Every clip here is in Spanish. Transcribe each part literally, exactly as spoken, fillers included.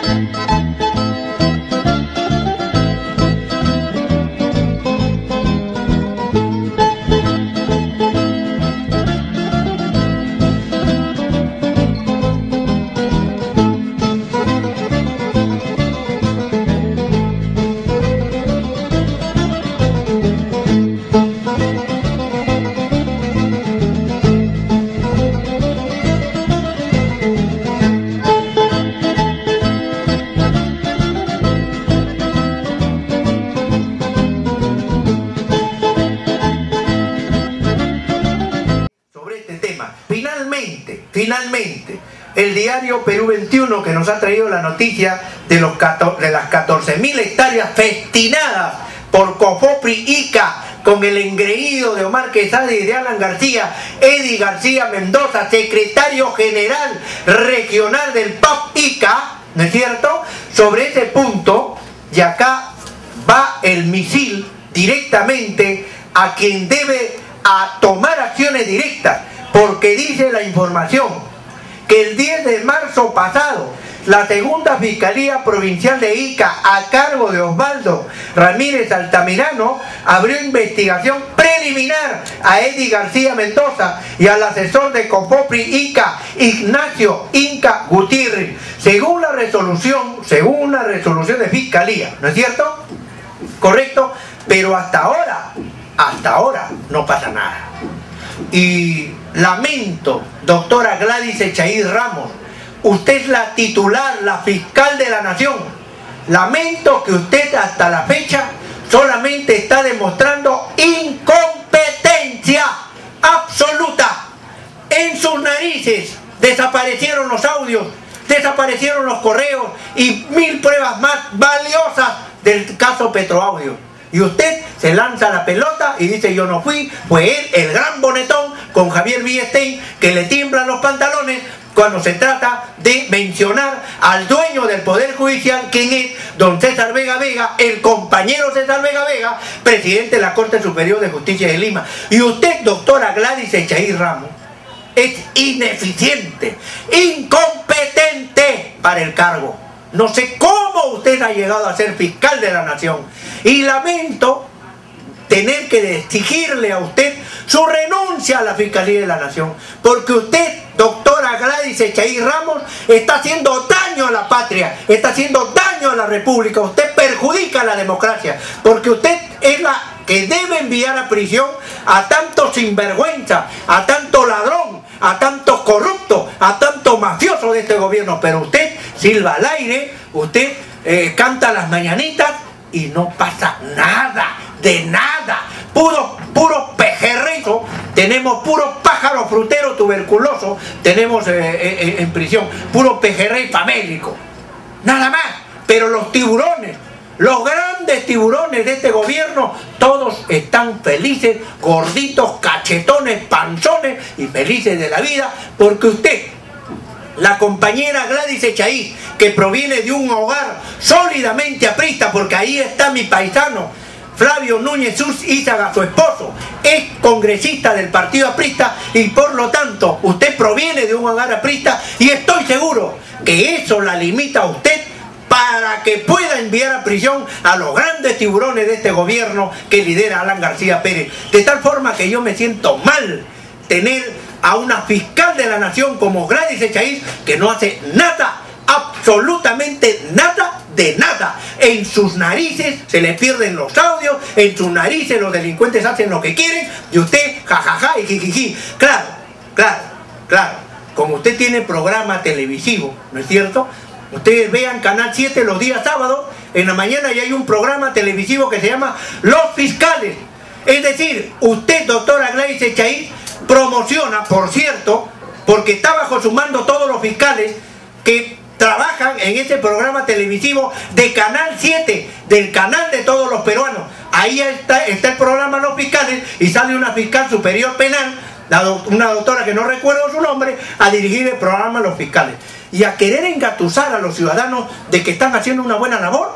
Finalmente, finalmente, el diario Perú veintiuno, que nos ha traído la noticia de, los, de las catorce mil hectáreas festinadas por COFOPRI Ica con el engreído de Omar Quesada y de Alan García, Eddie García Mendoza, secretario general regional del P A P Ica, ¿no es cierto? Sobre ese punto, y acá va el misil directamente a quien debe a tomar acciones directas, porque dice la información que el diez de marzo pasado la segunda Fiscalía Provincial de Ica, a cargo de Osvaldo Ramírez Altamirano, abrió investigación preliminar a Eddie García Mendoza y al asesor de COFOPRI Ica, Ignacio Inca Gutiérrez, según la resolución, según la resolución de Fiscalía, ¿no es cierto? Correcto, pero hasta ahora, hasta ahora no pasa nada. Y lamento, doctora Gladys Echaíz Ramos, usted es la titular, la fiscal de la nación. Lamento que usted hasta la fecha solamente está demostrando incompetencia absoluta. En sus narices desaparecieron los audios, desaparecieron los correos y mil pruebas más valiosas del caso Petroaudio. Y usted se lanza la pelota y dice: yo no fui, fue él, el gran bonetón, con Javier Villestein, que le tiemblan los pantalones cuando se trata de mencionar al dueño del Poder Judicial, quien es don César Vega Vega, el compañero César Vega Vega, presidente de la Corte Superior de Justicia de Lima. Y usted, doctora Gladys Echaíz Ramos, es ineficiente, incompetente para el cargo. No sé cómo usted ha llegado a ser fiscal de la nación. Y lamento tener que exigirle a usted su renuncia a la Fiscalía de la Nación, porque usted, doctora Gladys Echaíz Ramos, está haciendo daño a la patria, está haciendo daño a la República, usted perjudica a la democracia, porque usted es la que debe enviar a prisión a tanto sinvergüenza, a tanto ladrón, a tanto corrupto, a tanto mafioso de este gobierno. Pero usted silba al aire, usted eh, canta las mañanitas y no pasa nada, de nada, puro, puro pejerrero. Tenemos puro pájaro frutero tuberculoso, tenemos eh, eh, en prisión, puro pejerrey famélico, nada más. Pero los tiburones, los grandes tiburones de este gobierno, todos están felices, gorditos, cachetones, panzones y felices de la vida, porque usted, la compañera Gladys Echaíz, que proviene de un hogar sólidamente aprista, porque ahí está mi paisano Flavio Núñez Ízaga, su esposo, es congresista del partido aprista, y por lo tanto usted proviene de un hogar aprista, y estoy seguro que eso la limita a usted para que pueda enviar a prisión a los grandes tiburones de este gobierno que lidera Alan García Pérez. De tal forma que yo me siento mal tener a una fiscal de la nación como Gladys Echaíz, que no hace nada, absolutamente nada de nada. En sus narices se le pierden los audios, en sus narices los delincuentes hacen lo que quieren, y usted jajaja y jijiji. Claro, claro, claro, como usted tiene programa televisivo, ¿no es cierto? Ustedes vean Canal siete los días sábados, en la mañana ya hay un programa televisivo que se llama Los Fiscales. Es decir, usted, doctora Gladys Echaíz, promociona, por cierto, porque está bajo su mando todos los fiscales que trabajan en este programa televisivo de Canal siete, del canal de todos los peruanos. Ahí está, está el programa Los Fiscales, y sale una fiscal superior penal, la do, una doctora que no recuerdo su nombre, a dirigir el programa Los Fiscales. Y a querer engatusar a los ciudadanos de que están haciendo una buena labor.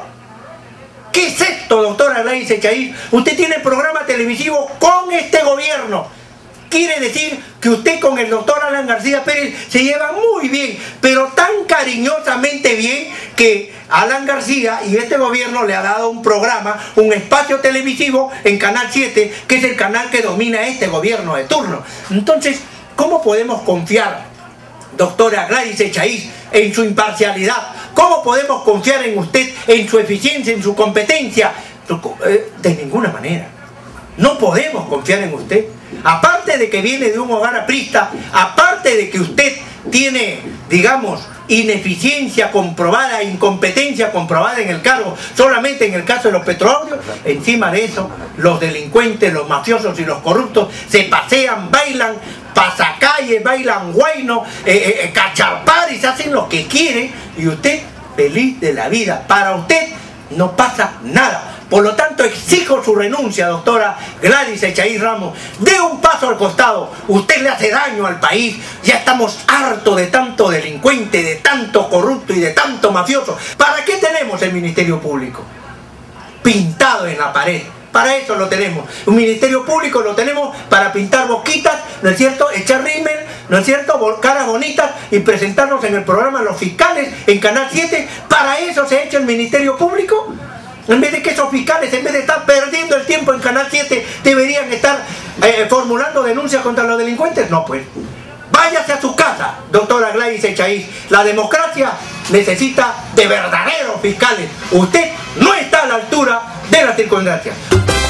¿Qué es esto, doctora Gladys Echaíz? Usted tiene programa televisivo con este gobierno. quiere decir que usted con el doctor Alan García Pérez se lleva muy bien, pero tan cariñosamente bien que Alan García y este gobierno le ha dado un programa, un espacio televisivo en Canal siete, que es el canal que domina este gobierno de turno. Entonces, ¿cómo podemos confiar, doctora Gladys Echaíz, en su imparcialidad? ¿Cómo podemos confiar en usted, en su eficiencia, en su competencia? De ninguna manera. No podemos confiar en usted. Aparte de que viene de un hogar aprista, aparte de que usted tiene, digamos, ineficiencia comprobada, incompetencia comprobada en el cargo, solamente en el caso de los petrodólares, encima de eso, los delincuentes, los mafiosos y los corruptos se pasean, bailan, pasacalle, bailan guayno, eh, eh, cachaparis, hacen lo que quieren y usted feliz de la vida. Para usted no pasa nada. Por lo tanto, exijo su renuncia, doctora Gladys Echaíz Ramos. Dé un paso al costado. Usted le hace daño al país. Ya estamos hartos de tanto delincuente, de tanto corrupto y de tanto mafioso. ¿Para qué tenemos el Ministerio Público? Pintado en la pared. Para eso lo tenemos. Un Ministerio Público lo tenemos para pintar boquitas, ¿no es cierto? Echar rímel, ¿no es cierto? Caras bonitas y presentarnos en el programa Los Fiscales en Canal siete. ¿Para eso se ha hecho el Ministerio Público? En vez de que esos fiscales, en vez de estar perdiendo el tiempo en Canal siete, deberían estar eh, formulando denuncias contra los delincuentes. No, pues. Váyase a su casa, doctora Gladys Echaíz. La democracia necesita de verdaderos fiscales. Usted no está a la altura de las circunstancias.